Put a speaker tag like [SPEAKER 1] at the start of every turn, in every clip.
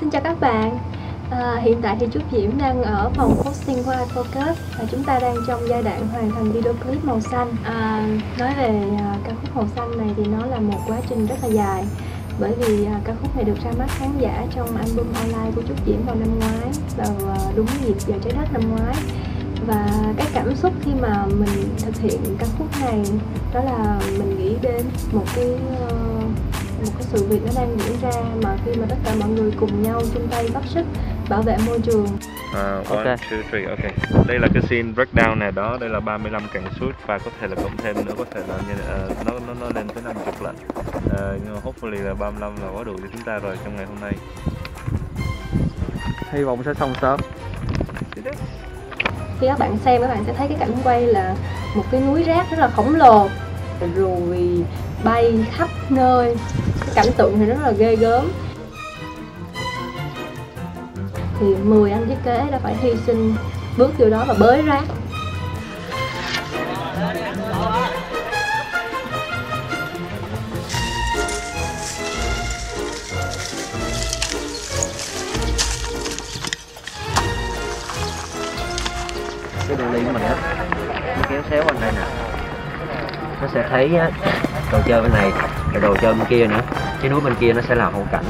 [SPEAKER 1] Xin chào các bạn. Hiện tại thì Trúc Diễm đang ở phòng posting của iFocus và chúng ta đang trong giai đoạn hoàn thành video clip màu xanh. Nói về ca khúc màu xanh này thì nó là một quá trình rất là dài, bởi vì ca khúc này được ra mắt khán giả trong album online của Trúc Diễm vào năm ngoái, vào đúng dịp giờ trái đất năm ngoái. Và cái cảm xúc khi mà mình thực hiện ca khúc này đó là mình nghĩ đến một cái sự việc nó đang diễn ra, mà khi mà tất cả mọi người cùng nhau chung tay góp sức bảo vệ môi trường.
[SPEAKER 2] One, two, three, ok. Đây là cái scene breakdown này đó, đây là 35 càng shoot và có thể là cộng thêm nữa, có thể là nó lên tới 50 lần. Nhưng mà hopefully là 35 là quá đủ cho chúng ta rồi trong ngày hôm nay.
[SPEAKER 3] Hy vọng sẽ xong sớm.
[SPEAKER 1] Khi các bạn xem, các bạn sẽ thấy cái cảnh quay là một cái núi rác rất là khổng lồ rồi bay khắp nơi. Cái cảnh tượng thì rất là ghê gớm. Thì 10 anh thiết kế đã phải hy sinh bước vô đó và bới rác.
[SPEAKER 3] Cái đường đi của mình á, nó kéo xéo bên đây nè, nó sẽ thấy đồ chơi bên này rồi đồ chơi bên kia nữa, cái núi bên kia nó sẽ là hậu cảnh.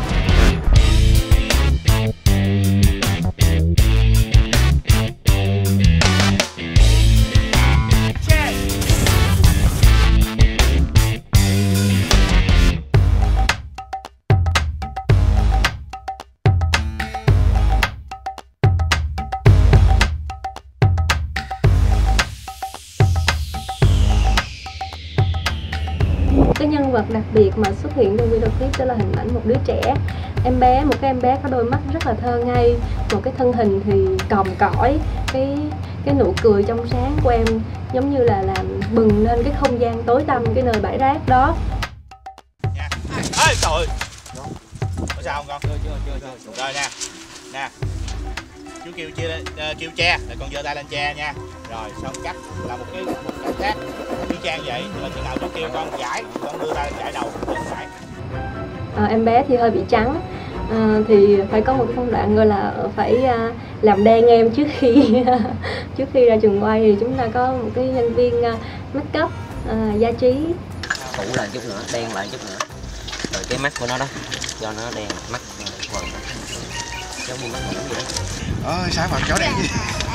[SPEAKER 1] Cái nhân vật đặc biệt mà xuất hiện trong video clip đó là hình ảnh một đứa trẻ, một cái em bé có đôi mắt rất là thơ ngây, một cái thân hình thì còm cõi, cái nụ cười trong sáng của em giống như là làm bừng lên cái không gian tối tăm cái nơi bãi rác đó.
[SPEAKER 4] Nha. Ê trời. Có sao không con? Chưa. Rồi nè. Nè. Chú kêu che, rồi con giơ tay lên che nha. Rồi xong cắt là một cách khác y chang vậy, nhưng mà chừng nào chú kêu con gãi, con đưa tay gãi đầu phải.
[SPEAKER 1] Em bé thì hơi bị trắng, thì phải có một cái phân đoạn gọi là phải làm đen em trước khi ra trường quay. Thì chúng ta có một cái nhân viên make up gia trí
[SPEAKER 3] Phủ lại chút nữa, đen lại chút nữa, rồi cái mắt của nó đó cho nó đen, mắt vần giống như mắt ngủ vậy đó.
[SPEAKER 4] Sao mà chó đen gì?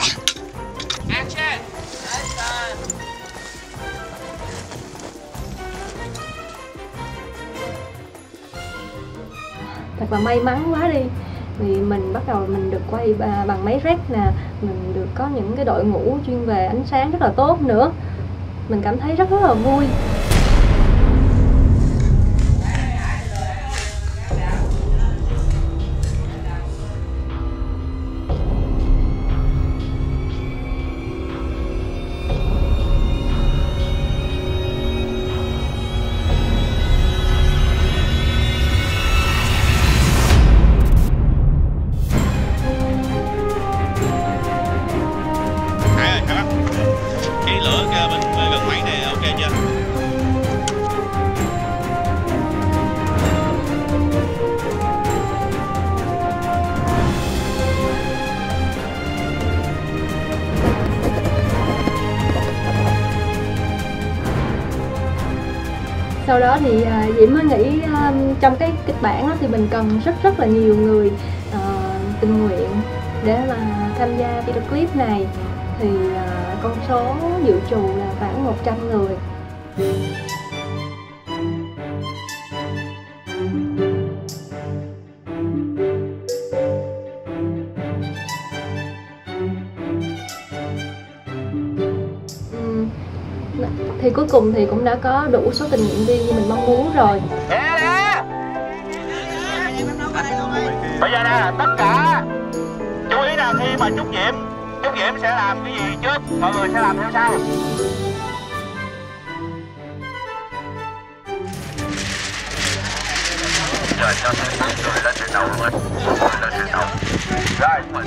[SPEAKER 1] Thật là may mắn quá đi, vì mình bắt đầu mình được quay bằng máy rec nè, mình được có những cái đội ngũ chuyên về ánh sáng rất là tốt nữa, mình cảm thấy rất là vui. Sau đó thì Diễm mới nghĩ trong cái kịch bản đó thì mình cần rất là nhiều người tình nguyện để mà tham gia video clip này. Thì con số dự trù là khoảng 100 người. Thì cuối cùng thì cũng đã có đủ số tình nguyện viên như mình mong muốn rồi.
[SPEAKER 4] Bây giờ nè, tất cả chú ý là khi mà Trúc Diễm sẽ làm cái gì trước, mọi người sẽ làm theo sau. Giờ cho thêm 4 người lên từ đầu luôn, 4 người lên từ đầu. Rồi.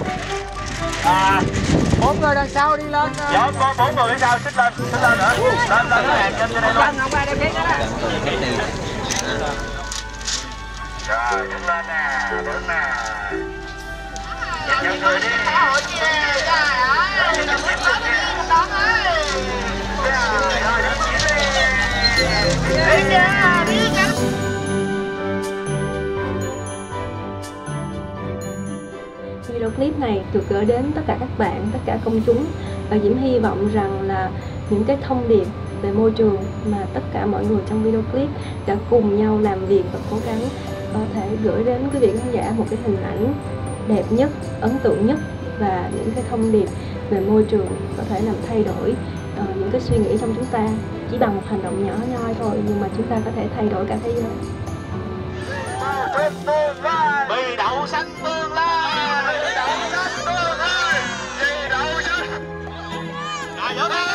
[SPEAKER 5] 4 người đằng sau đi lên.
[SPEAKER 4] Dạ, có 4 người đằng sau xích lên nữa. Lên cái hàng trên đây luôn.
[SPEAKER 5] Không ai đem ghế đó.
[SPEAKER 6] Rồi, đứng lên nè, đứng nè. Nhìn nhau cười đi. Xã hội chia, trời ơi. Nhìn nhau cười đi, con ơi. Rồi, đứng chiến đi. Đi nha, đi nha.
[SPEAKER 1] Video clip này được gửi đến tất cả các bạn, tất cả công chúng, và Diễm hy vọng rằng là những cái thông điệp về môi trường mà tất cả mọi người trong video clip đã cùng nhau làm việc và cố gắng có thể gửi đến quý vị khán giả một cái hình ảnh đẹp nhất, ấn tượng nhất, và những cái thông điệp về môi trường có thể làm thay đổi những cái suy nghĩ trong chúng ta chỉ bằng một hành động nhỏ nhoi thôi, nhưng mà chúng ta có thể thay đổi cả thế giới.
[SPEAKER 6] Vì đậu xanh tương lai, vì đậu xanh tương lai, vì đậu xanh. Rồi vô tay.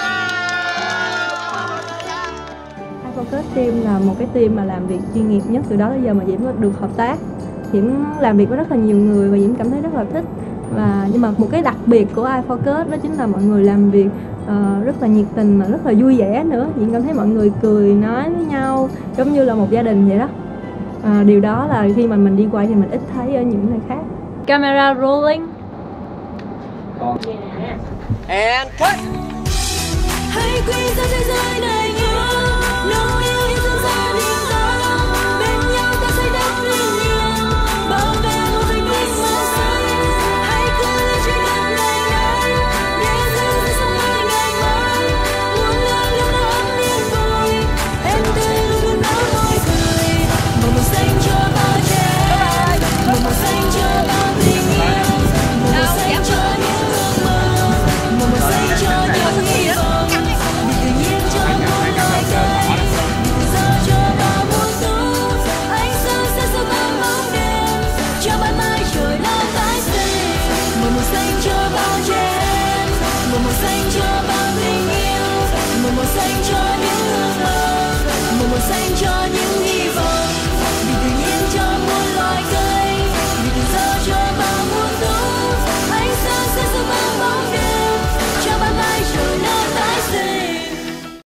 [SPEAKER 1] iFocus Team là một cái team mà làm việc chuyên nghiệp nhất từ đó đến giờ mà Diễm được hợp tác. Diễm làm việc với rất là nhiều người và Diễm cảm thấy rất là thích. Nhưng mà một cái đặc biệt của iFocus đó chính là mọi người làm việc rất là nhiệt tình mà rất là vui vẻ nữa. Diễm cảm thấy mọi người cười nói với nhau giống như là một gia đình vậy đó. Điều đó là khi mà mình đi quay thì mình ít thấy ở những nơi khác. Camera rolling.
[SPEAKER 5] And cut.
[SPEAKER 7] Hãy quy ra thế giới này như nỗi yêu hiện thực gia đình ta, bên nhau ta xây đắp lên nhau, bảo vệ một bình minh màu xanh. Hãy cứ lên trên đất này đây, để giữ cho sông mai ngày mai, muôn ngàn lưu ấm niềm vui. Em tươi luôn nở môi cười, một màu xanh cho bao trẻ, một màu xanh cho bao tình yêu, một màu xanh cho những ước mơ, một màu xanh cho những hy vọng. Một màu xanh cho bao tình yêu, một màu xanh cho